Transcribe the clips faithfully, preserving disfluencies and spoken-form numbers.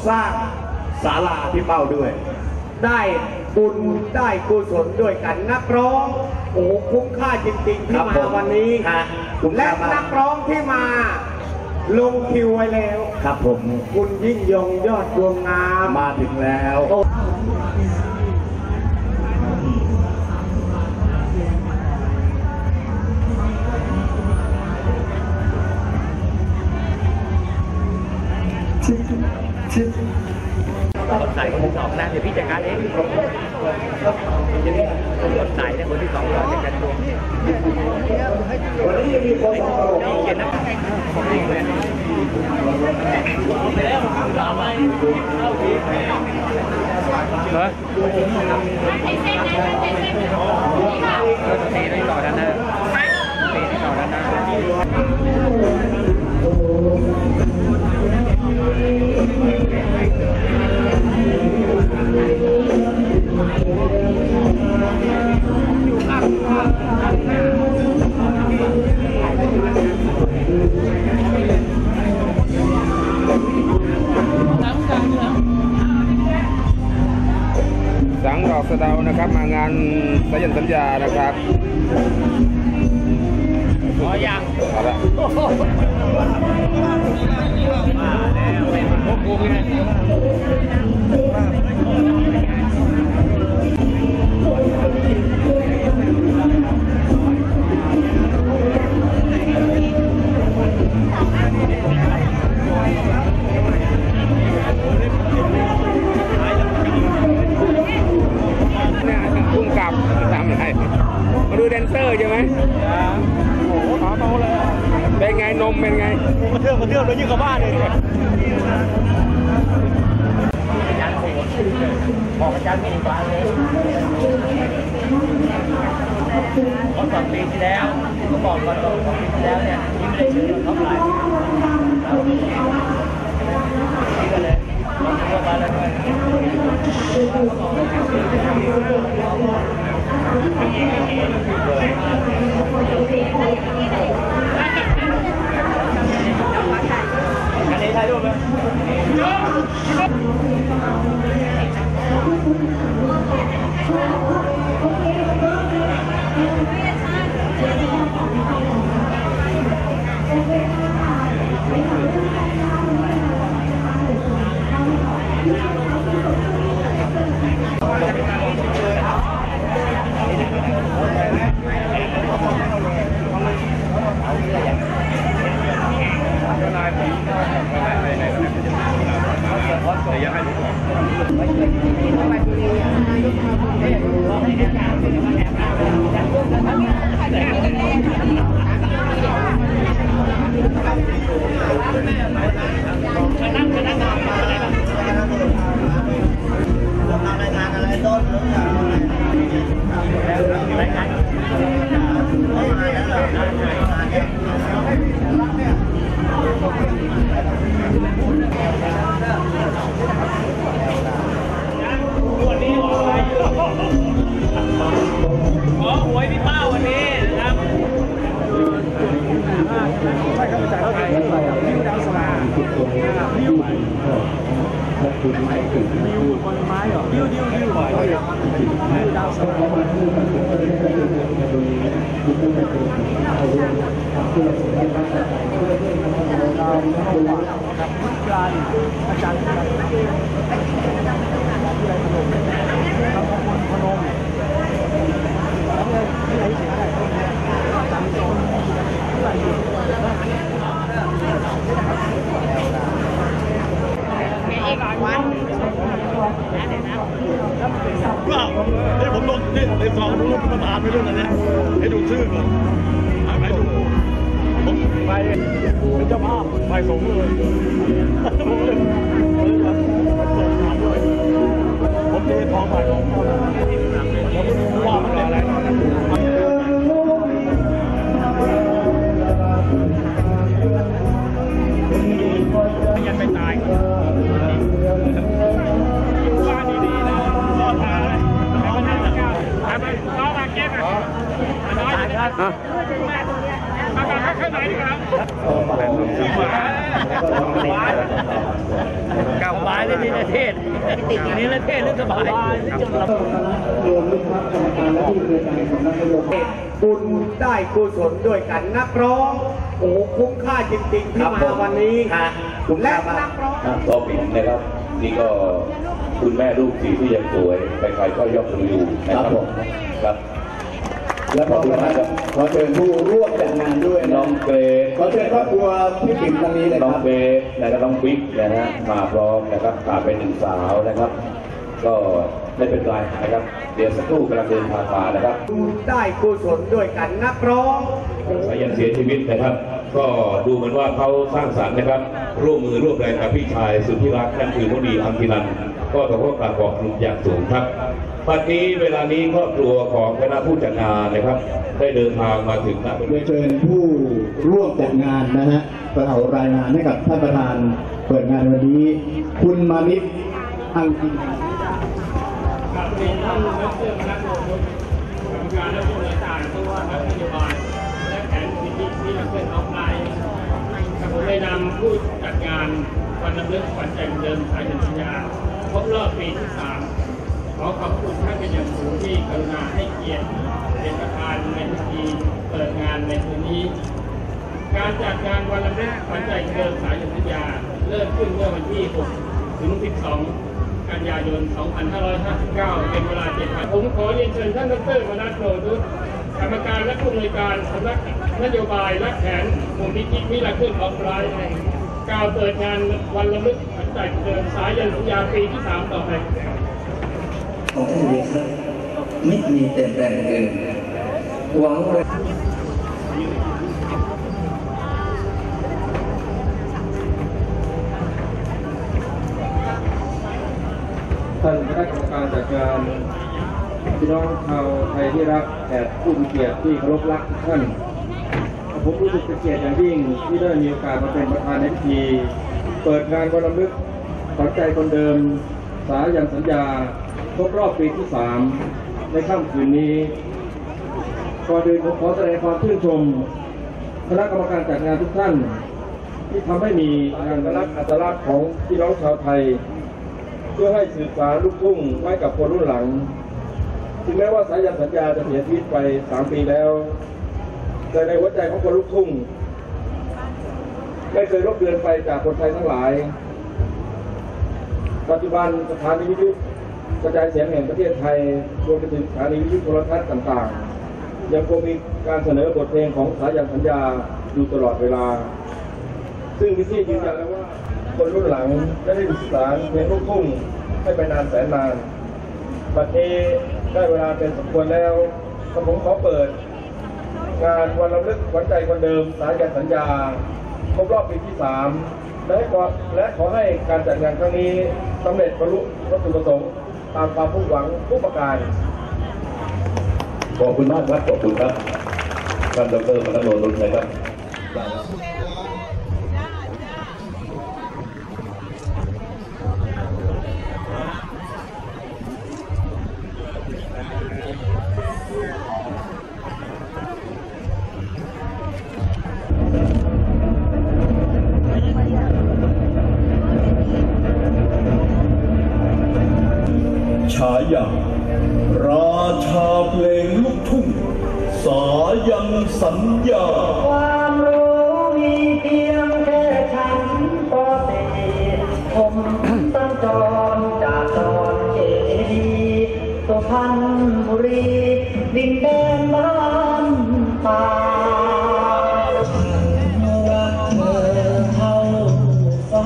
สร้างศาลาพี่เป้าด้วยได้บุญได้กุศลด้วยกันนักร้องโอ้คุ้มค่าจริงๆที่มาวันนี้และนักร้องที่มาลงคิวไว้แล้วครับผมคุณยิ่งยงยอดดวงงามมาถึงแล้วคนใส่คนที่สองนะเดี๋ยวพี่จัดการเองจะมีคนใส่เนี่ยคนที่สองเราจัดการตัววันนี้มีคนนี่เขียนนะของจริงเลยเหรอตีได้ต่อด้านหน้าตีได้ต่อด้านหน้าสังดอกสะเดานะครับมางานสายันสัญญานะครับอ๋อยังเอาละมาแล้วไม่มาพวกกูไงมาดูแดนเซอร์ใช่ไหมโอ้โหขาโตเลยเป็นไงนมเป็นไงมาเที่ยวมาเที่ยวเลยยิ่งกว่าบ้านเลยอาจารย์โหดบอกอาจารย์มีฟ้าเลยตอนสองปีที่แล้วก็บอกก่อนสองปีที่แล้วเนี่ยที่ไม่ได้ชื่อเท่าไหร่นี่ก็เลยตัวมาแล้วด้วยอันนี้ถ่ายรูปไหมขอหวยพี่เป้าวันนี้นะครับใช่ครับอาจารย์นิ้วดาวสลานิ้วนิ้วบนไม้เหรอนิ้วนิ้วนิ้วนิ้วดาวสลาดาวเข้าป่าครับพุทธการอาจารย์ที่ไรพนมครับพนมแล้วเนี่ยที่ไหนเสียได้อาจารย์สอนอะไรอยู่วันว้าวนี่ผมลงนี่ในซองผมลงประธานไปด้วยนะเนี่ยให้ดูชื่อก่อนไปดูผมไปเป็นเจ้าภาพไปส่งเลยผมเททองไปของเขาแล้วว่ามันอะไรยันไปตายว่าดีๆนะรอดตายแต่ก็น่าจะกล้าทำไมน้องมาเก็บอ่ะน้อยอ่ะมามาข้างในดีครับเก้าใบได้เนรเทศเนรเทศเรื่องสบายรวมมิตรภาพกรรมการและผู้บริการของนักนโยบายบุญได้กุศลด้วยกันนักร้องโอ้คุ้มค่าจริงๆที่มาวันนี้และนักร้องต่อไปนะครับนี่ก็คุณแม่ลูกสี่ที่ยังสวยใครๆก็ยกมืออยู่นะครับผมครับและขอบคุณครับขอเชิญผู้ร่วมจัดงานด้วยน้องเกรดขอเชิญครอบครัวพี่ปิ่นทางนี้เลยคน้องรับเบสและก็น้องบิ๊กนะฮะมาพร้อมนะครับขาดไปหนึ่งสาวนะครับ ก็ไม่เป็นไรนะครับเดี๋ยวสักครู่กำลังเดินทางมานะครับได้กุศลด้วยกันนักร้องสายันเสียชีวิตนะครับ ก็ดูเหมือนว่าเขาสร้างสรรค์นะครับ ร่วมมือร่วมแรงกับพี่ชายสุดที่รักนั่นคือมณีอัมพิรันก็ต้องขอกราบขอบคุณอย่างสูงครับปัจจุบันเวลานี้ครอบครัวของคณะผู้จัดงานนะครับ ได้เดินทางมาถึงณเรียนเชิญผู้ร่วมจัดงานนะฮะกล่าวรายงานให้กับท่านประธานเปิดงานวันนี้ คุณมานิตอังกินครับเรียนท่านนักเตะคณะกรรมการและผู้บริหารผู้ว่านักนโยบายและแผนวิธีที่นักเตะออฟไลน์กับผมได้นำผู้จัดงานวันรำลึกวันใจเดิมสายสัญญาครบรอบปีที่สามขอขอบคุณท่านเป็นอย่างสูงที่กรุณาให้เกียรติเป็นประธานในพิธีเปิดงานในคืนนี้ การจัดงานวันรำลึกวันใจเดิมสายสัญญาเริ่มขึ้นเมื่อวันที่หกถึงสิบสองกันยายน สองพันห้าร้อยห้าสิบเก้า เป็นเวลาเจ็ดวันผมขอเรียนเชิญท่านดร.มนัสโนรุตกรรมการและผู้อำนวยการสำนักนโยบายและแผนมูลนิธิมิราเคิลออฟไลน์กล่าวเปิดงานวันรำลึกวันใจเดิมสายันสัญญาปีที่สามต่อไปของท่านเวครับไม่มีเปลี่ยนแปลงอื่นหวังว่าท่านคณะกรรมการจัดงานพี่น้องชาวไทยที่รักแขกผู้มีเกียรติที่เคารพรักทุกท่านผมรู้สึกเป็นเกียรติอย่างยิ่งที่ได้มีโอกาสมาเป็นประธานในพิธีเปิดงานวันรำลึกขวัญใจคนเดิมสายันสัญญาครบรอบปีที่สามในค่ำคืนนี้ก่อนอื่นผมขอแสดงความชื่นชมคณะกรรมการจัดงานทุกท่านที่ทำให้มีงานรักอัตลักษณ์ของพี่น้องชาวไทยเพื่อให้สืบสานลูกทุ่งไว้กับคนรุ่นหลังถึงแม้ว่าสายันสัญญาจะเสียชีวิตไปสามปีแล้วแต่ในหัวใจของคนลูกทุ่งไม่เคยลบเลือนไปจากคนไทยทั้งหลายปัจจุบันสถานีวิทยุกระจายเสียงแห่งประเทศไทยรวมไปถึงสถานีวิทยุโทรทัศน์ต่างๆยังคงมีการเสนอบทเพลงของสายันสัญญาอยู่ตลอดเวลาซึ่งวิธียืนยันแล้วว่าคนรุ่นหลังจะได้ศึกษาเพลงลูกทุ่งให้ไปนานแสนนานบัดนี้ได้เวลาเป็นสมควรแล้วผมขอเปิดงานวันรำลึกขวัญใจคนเดิมสายันสัญญาครบรอบปีที่สามและขอและขอให้การจัดงานครั้งนี้สำเร็จบรรลุวัตถุประสงค์ตามความมุ่งหวังทุกประการขอบคุณมากครับขอบคุณครับท่านดร.มนัสโนรุตนะครับฉายาราชาเพลงลูกทุ่งสายันสัญญาความรู้มีเพียงแค่ฉันปอเตผมตั้งจรจากตอนเจดีสุพรรณบุรีดินแดนบ้านป่าฉันรักเธอเท่าฟ้า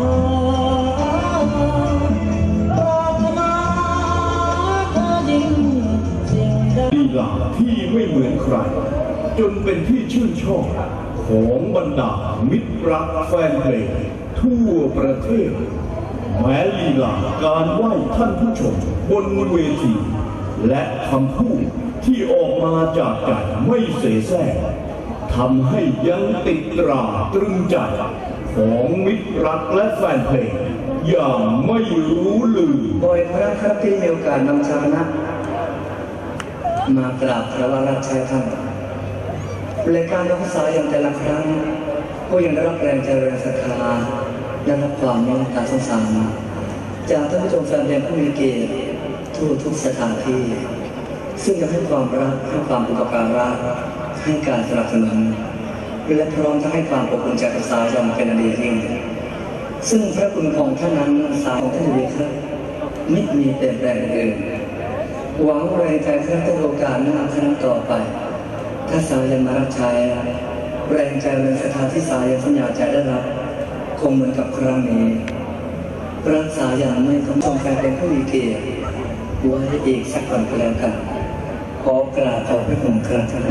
ปรารถนาเธอยิ่งสิ่งใดลีลาที่ไม่เหมือนใคร จนเป็นที่ชื่นชอบของบรรดามิตรรักแฟนเพลงทั่วประเทศ แม้ลีลาการไหว้ท่านผู้ชมบนเวที และคำพูดที่ออกมาจากใจไม่เสแสร้งทำให้ยังติดตราตรึงใจของมิตรรักและแฟนเพลงอย่างไม่รู้ลืมบ่อยครั้งครับที่มีโอกาสนำชาวคณะมากราบพระวราชท่านรายการนักศึกษาอย่างแต่ละครั้งก็ยังได้รับแรงใจแรงศรัทธาได้รับความเมตตาสงสารจากท่านผู้ชมแฟนเพลงผู้มีเกียรติทั่วทุกสถานที่ซึ่งจะให้ความรักให้ความอุปการะให้การสนับสนุนและพร้อมทั้งให้ความอบอุ่นใจกับสาวยังเป็นอันดียิ่งซึ่งพระคุณของท่านนั้นสาวของท่านเวครับไม่มีเปลี่ยนแปลงอื่นหวังแรงใจเพื่อโอกาสหน้าครั้งต่อไปถ้าสาวยังมารับใช้แรงใจแรงศรัทธาที่สาวยังสัญญาใจได้รับคงเหมือนกับครั้งนี้รักษาอย่างไม่ต้องชมแฟนเป็นผู้มีเกียรติไว้อีกสักวันก็แล้วกันขอกราบขอบพระคุณครับท่าน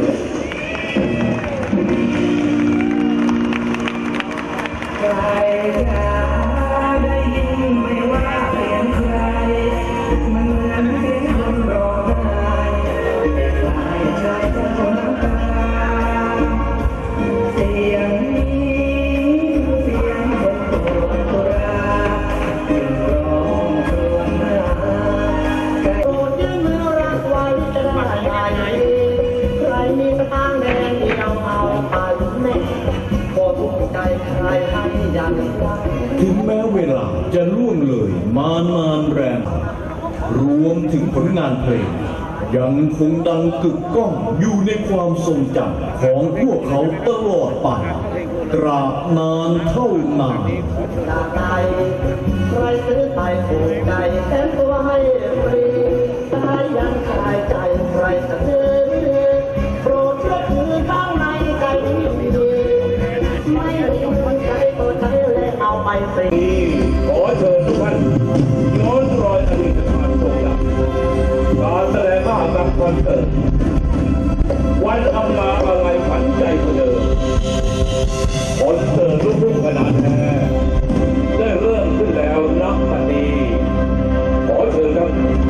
ใครจะได้ยินไม่ว่าเสียงใครมันเหมือนเสียงคนร้องไห้แต่ใครใจจะทนน้ำตาเสียงนี้เสียงคนโกรธโกราจึงร้องครวญหาใครโปรดยืนมือรักไว้จะได้ไหมใครมีสตางค์แดงเดียวเอาไปแม่พอทุกใจใครให้ยันไว้ถึงแม้เวลาจะล่วงเลยมานานแรมรวมถึงผลงานเพลงยังคงดังกึกก้องอยู่ในความทรงจำของพวกเขาตลอดไปตราบนานเท่านานจากใจใครซื้อไปผูกใจแทนตัวให้ฟรีตายยังคายใจใครจะซื้อโปรดเชื่อถือข้างในใจดีไม่มีคนใจตัวใจเลยเอาไปสิขอเชิญทุกท่านย้อนรอยอดีตความทรงจำการแสดงมหากรรมคอนเสิร์ตวันอำลาอะไรฝันใจคนเดิมคอนเสิร์ตลูกทุ่งขนาดแท้ได้เริ่มขึ้นแล้วนับบัดนี้ขอเชิญครับ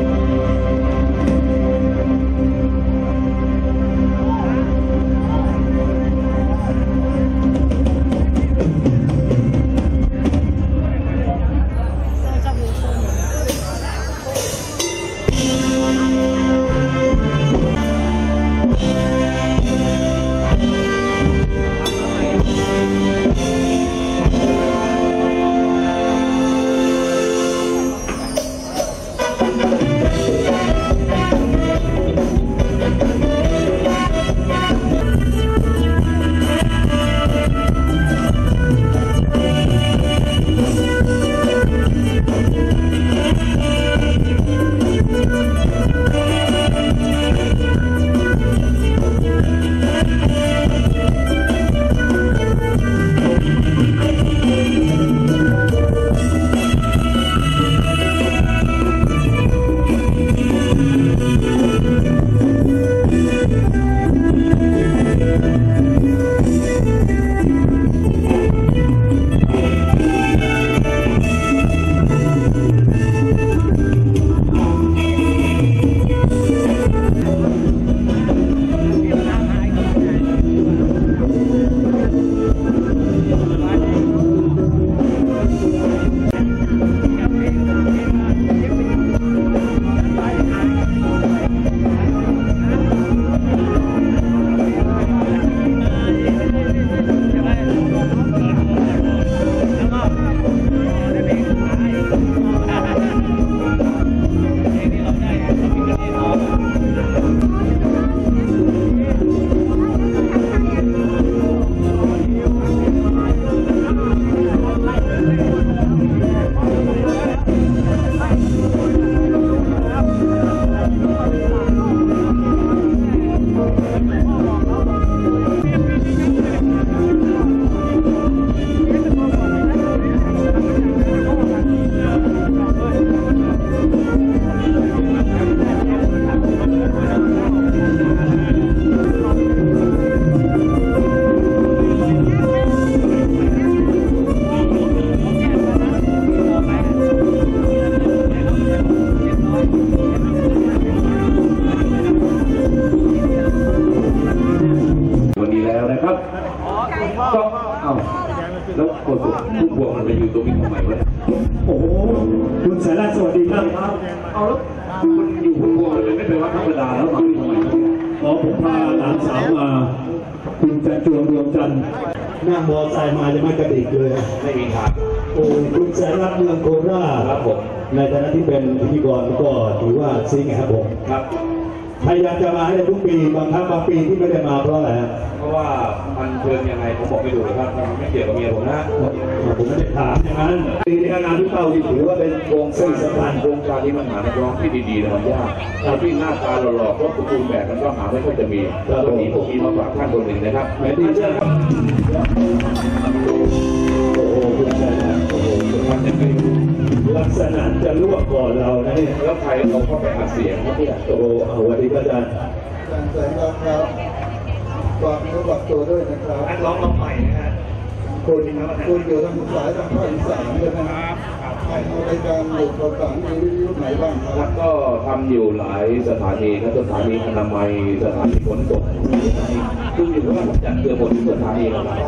แล้วโฆษกผู้พวงมันไปอยู่ตรงนี้ทำไมวะโอ้โหคุณสายราชสวัสดีครับเอาแล้วคุณอยู่ผู้พวงมันไม่เป็นวัดธรรมดาแล้วมาทำไมอ๋อผมพาหลานสาวมาคุณจันจวงดวงจันทร์นั่งมอไซค์มาจะไม่กระดิกเลยไม่มีทางโอ้คุณสายราชเมืองโคราชครับผมในฐานะที่เป็นพิธีกรก็ถือว่าซิงครับผมครับพยายามจะมาให้ได้ทุกปีบางครั้งบางปีที่ไม่ได้มาเพราะอะไรเพราะว่ามันเชิญยังไงผมบอกไม่ถูกครับมันไม่เกี่ยวกับเมียผมนะผมไม่ได้ถามอย่างนั้นปีนี้งานพี่เป้าที่ถือว่าเป็นโครงสร้างสำคัญโครงการที่มันหานักร้องที่ดีๆนะมันยากถ้าที่หน้าตาหล่อๆก็คุณแบบมันก็หาไม่ค่อยจะมีวันนี้ผมมีมาฝากท่านคนหนึ่งนะครับแม่ดีเชื่อครับโอ้โหคุณชายโอ้โหสุดท้ายจะเป็นลักษณะจะลวกก่อนเรานะนี่แล้วใครเขาเข้าไปอัดเสียงครับเนี่ยโอ้โหเอาวันนี้ก็จะการแสดงครับฝากเนื้อฝากตัวด้วยนะครับนักร้องน้องใหม่นะฮะคุณคุณอยู่ทางสายทางภาคอีสานเลยนะครับในการหลุดประสานมีวิทยุไหนบ้างครับก็ทำอยู่หลายสถานีครับสถานีอนามัยสถานีขนส่งซึ่งอยู่ว่าจัดเกือบหมดทุกสถานีแล้วครับ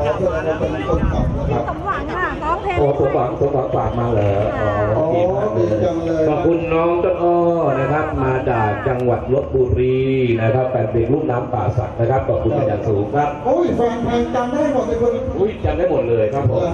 โอ้ตัวฝากตัวฝากฝากมาเหรออ๋อขอบคุณน้องต้นอ้อนะครับมาจากจังหวัดลพบุรีนะครับแปดเด็กลูกน้ำป่าสักนะครับขอบคุณเป็นอย่างสูงครับโอ้ยแฟนเพลงจำได้หมดเลยคนอุ้ยจำได้หมดเลยครับผม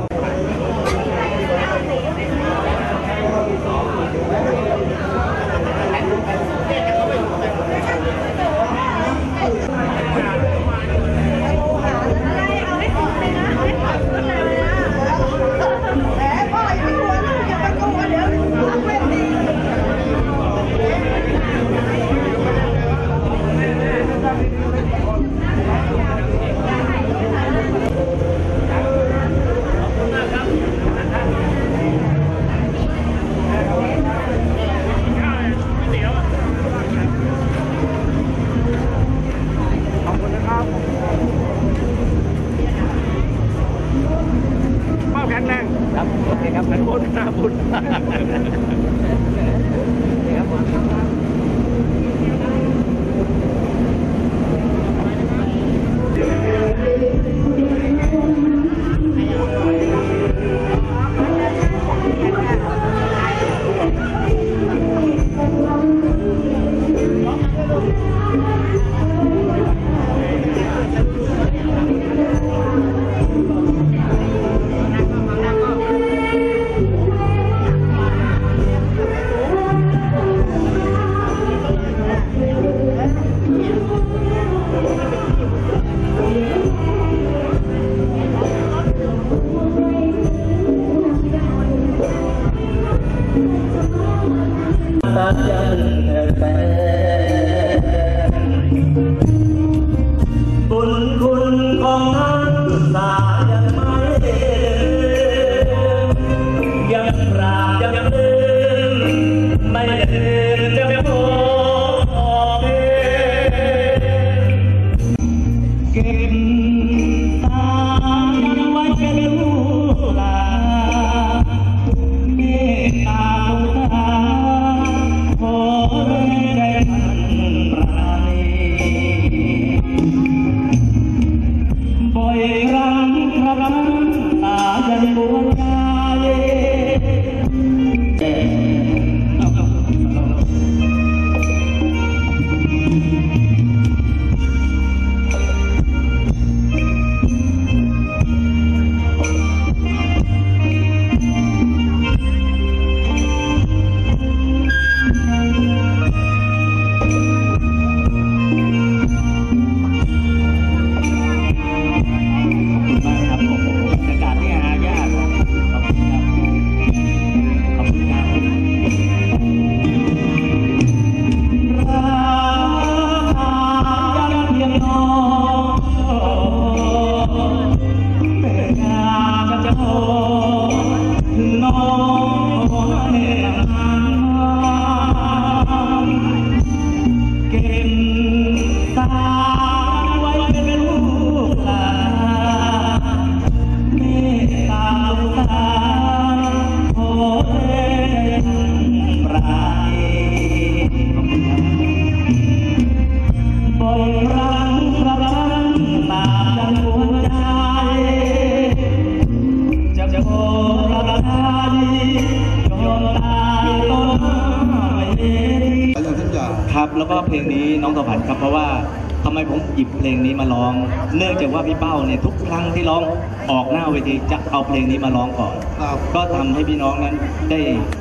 บุญคุณของนักศึกษายังไม่ยังปราบยังลืมไม่ลืมจะพอเก็บตายังไว้เป็นลูกหลานเมตตาสงสารขอได้ทันปราณีบ่อยครั้งครั้งตายันปวดใจครับแล้วก็เพลงนี้น้องตะวันครับเพราะว่าทำไมผมหยิบเพลงนี้มาร้อง เนื่องจากว่าพี่เป้าเนี่ยทุกครั้งที่ร้องออกหน้าเวทีจะเอาเพลงนี้มาร้องก่อนก็ทำให้พี่น้องนั้นได้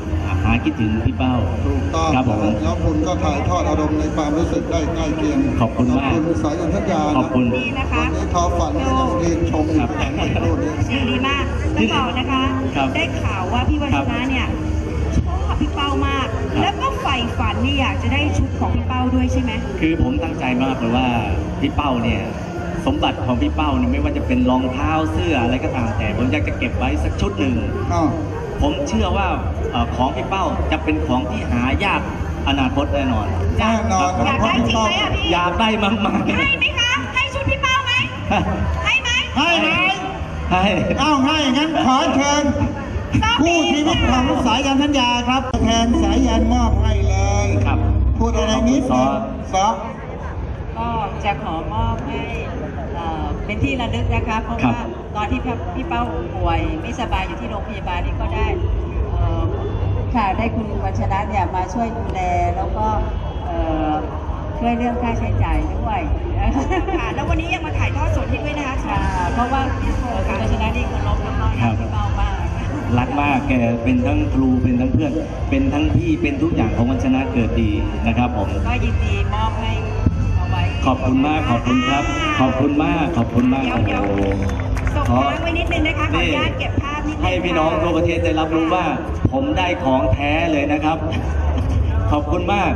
หาคิดถึงพี่เป้าถูกต้องครับผมแล้วคุณก็ถ่ายทอดอารมณ์ในความรู้สึกได้ใกล้เคียงขอบคุณมากขอบคุณสายันทัญญาขอบคุณวันนี้ทอฝันก็ยังยืนชมอยู่แข็งอยู่นู่นเลยดีมากต้องบอกนะคะ ได้ข่าวว่าพี่วัชระเนี่ยชอบพี่เป้ามาก แล้วก็ใฝ่ฝันนี่อยากจะได้ชุดของพี่เป้าด้วยใช่ไหมคือผมตั้งใจมากเลยว่าพี่เป้าเนี่ยสมบัติของพี่เป้าเนี่ยไม่ว่าจะเป็นรองเท้าเสื้ออะไรก็ตามแต่ผมอยากจะเก็บไว้สักชุดหนึ่ง ผมเชื่อว่าเอ่อของพี่เป้าจะเป็นของที่หายากอนาคตแน่นอนแน่นอนอยากได้จริงไหมอะพี่อยากได้มากๆให้ไหมคะ ให้ชุดพี่เป้าไหม ให้ไหมให้ไหมให้เอ้าให้งั้นขอเชิญคู่ชีวิตของสายันทัญญาครับแทนสายันมอบให้เลยครับพูดอะไรนิดนึงซอก็จะขอมอบให้เอ่อเป็นที่ระลึกนะคะเพราะว่าตอนที่พี่เป้าป่วยไม่สบายอยู่ที่โรงพยาบาลนี่ก็ได้เอ่อค่ะได้คุณวัชระเนี่ยมาช่วยดูแลแล้วก็เอ่อช่วยเรื่องค่าใช้จ่ายด้วยค่ะแล้ววันนี้ยังมาถ่ายทอดสดให้ด้วยนะคะค่ะเพราะว่าเอ่อคุณวัชระนี่เคารพแล้วก็รักพี่เป้ามากรักมากแกเป็นทั้งครูเป็นทั้งเพื่อน เป็นทั้งพี่เป็นทุกอย่างของวัชนะเกิดดีนะครับผมก็ยินดีมอบให้เอาไว้ขอบคุณมากขอบคุณครับ ขอบคุณมากขอบคุณมากโอ้โหส่งค้างไว้นิดนึงนะคะขออนุญาตเก็บภาพนิดนึงให้พี่น้องทั่วประเทศได้รับรู้ว่า ผมได้ของแท้เลยนะครับ ขอบคุณมาก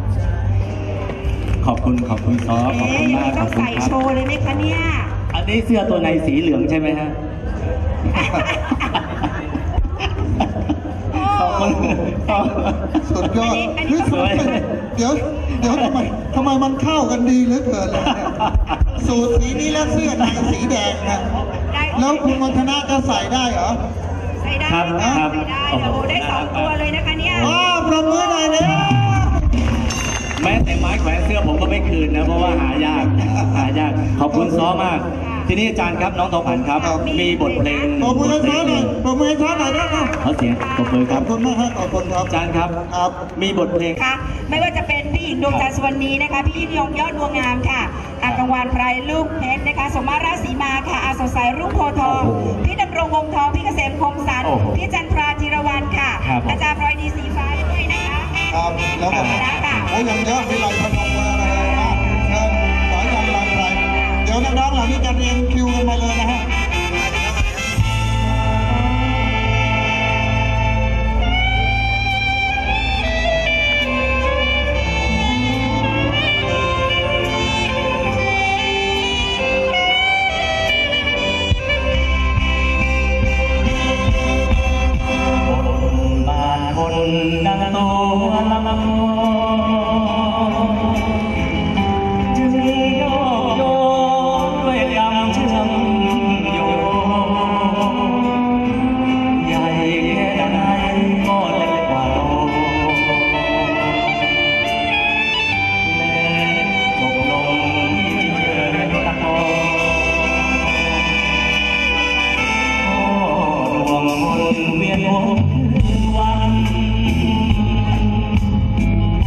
ขอบคุณขอบคุณซอขอบคุณมากขต้ออบ งคุณใส่ครับโชว์เลยไหมคะเนี่ยอันนี้เสื้อตัวในสีเหลืองใช่ไหมฮะ ขอบคุณสุดยอดเฮ้ยเดี๋ยวเดี๋ยวทำไมทำไมมันเข้ากันดีเหลือเกินเลยเนี่ยสูทสีนี้และเสื้อในสีแดงนะแล้วคุณวัฒนะจะใส่ได้เหรอใส่ได้ครับค่ะครับใส่ได้โอ้โหได้สองตัวเลยนะคะเนี่ยว้าวประมือหน่อยเลยแม้แต่ไม้แขวนเสื้อผมก็ไม่คืนนะเพราะว่าหายากหายากขอบคุณซ้อมาก ทีนี้อาจารย์ครับน้องทองผันครับ มีบทเพลงปรบมือให้ซ้อหน่อยปรบมือให้ซ้อหน่อยนะครับเขาเสียงปรบมือคขรัอบบคุณมากครับขอบคุณครับอาจารย์ครับครับมีบทเพลงค่ะไม่ว่าจะเป็นพี่หญิงดวงจันทร์สุวรรณีนะคะ พี่ยิ่งยงยอดดวงงามค่ะอากังวานไพรลูกเพชรนะคะ สมมาราชสีมาค่ะ อาสดใสรุ่งโพธิ์ทอง พี่ดำรงวงทอง พี่เกษมคมสัน พี่จันทราธีรวรรณค่ะ อาจารย์พลอยดีสีฟ้าด้วยนะคะครับแล้วก็โอ้ยยังเยอะมีหลายพนมมืออะไรนะเชิญสายันลายไพรเดี๋ยวน้องๆเหล่านี้จะเรียงคิวกันมาเลยนะฮะดังตัวลำจึงโยกโยกด้วยกำเชื่อมโยใหญ่แค่ไหนก็เล็กกว่าโลและจบลงที่เธอตะโกนโอ้ดวงคนเวียนวนวัน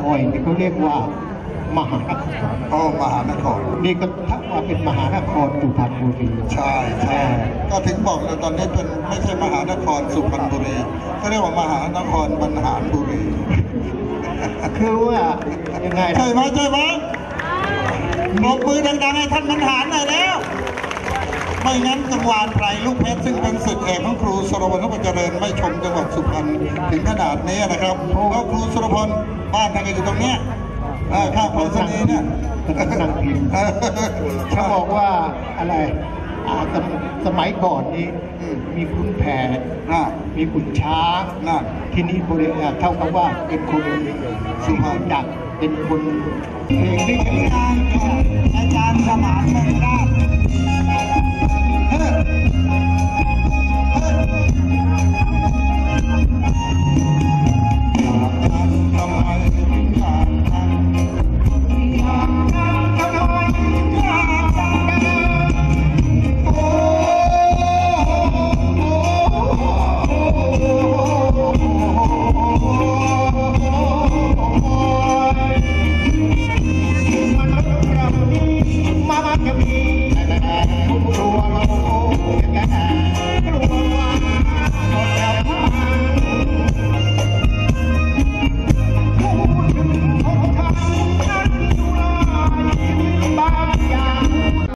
อยนี่เขาเรียกว่ามหานครอ๋อมหานครนี่ก็ถ้าว่าเป็นมหานครสุพรรณบุรีใช่ใช่ก็ถึงบอกเลยตอนนี้เป็นไม่ใช่มหานครสุพรรณบุรีเขาเรียกว่ามหานครบรรหารบุรีคือว่ายังไงใช่ไหมใช่ไหมปรบมือดังๆให้ท่านบรรหารหน่อยแล้วไม่งั้นกังวานไพรลูกเพชรซึ่งเป็นศิษย์เอกของครูสุรพลนุปเจริญไม่ชมจังหวัดสุพรรณถึงขนาดนี้นะครับเพราะครูสุรพลบ้านท่านก็อยู่ตรงเนี้ยข้างพระสนีเนี่ยนั่งพิมพ์เขาบอกว่าอะไรสมัยก่อนนี้มีขุนแผนมีขุนช้างที่นี่บริเเท่ากับว่าเป็นคนสุพรรณดักเป็นคนเพลงที่อาจารย์สมานเมืองราช